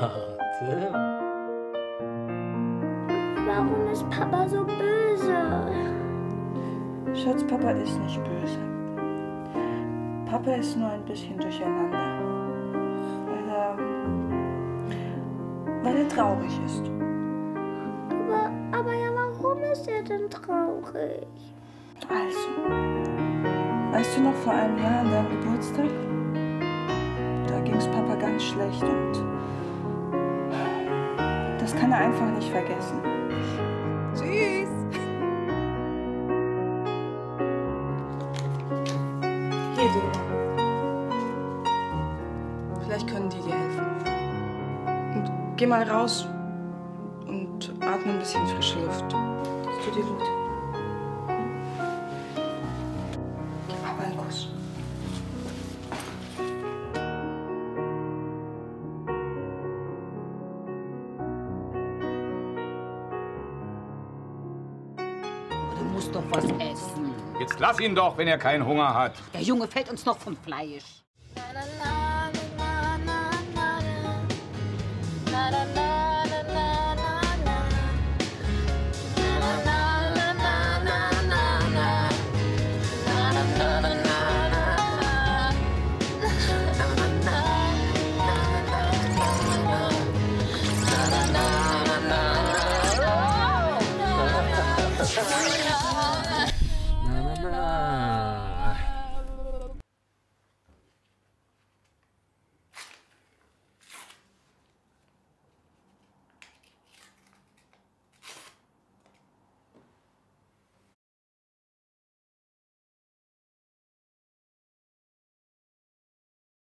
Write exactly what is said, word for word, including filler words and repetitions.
Warte. Warum ist Papa so böse? Schatz, Papa ist nicht böse. Papa ist nur ein bisschen durcheinander. Weil er, weil er traurig ist. Aber, aber ja, warum ist er denn traurig? Also, weißt du noch vor einem Jahr an deinem Geburtstag? Da ging es Papa ganz schlecht und das kann er einfach nicht vergessen. Tschüss! Hier, du. Vielleicht können die dir helfen. Und geh mal raus und atme ein bisschen frische Luft. Das tut dir gut. Gib Papa einen Kuss. Du musst doch was essen. Jetzt lass ihn doch, wenn er keinen Hunger hat. Der Junge fällt uns noch vom Fleisch. Na, na, na, na, na, na, na, na, na.